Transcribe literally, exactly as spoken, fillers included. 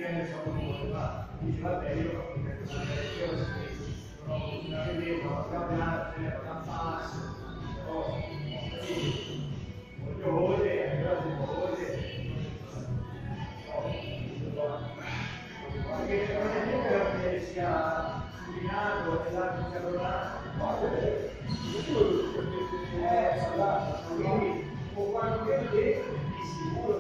ne so molto, ma dice vabbè io ho fatto una lezione, non la vedevo, la cambiate, la passo, voglio voi, voglio voi, perché non è vero che sia combinato e l'altro sia donato, eh, quindi o quando viene detto di sicuro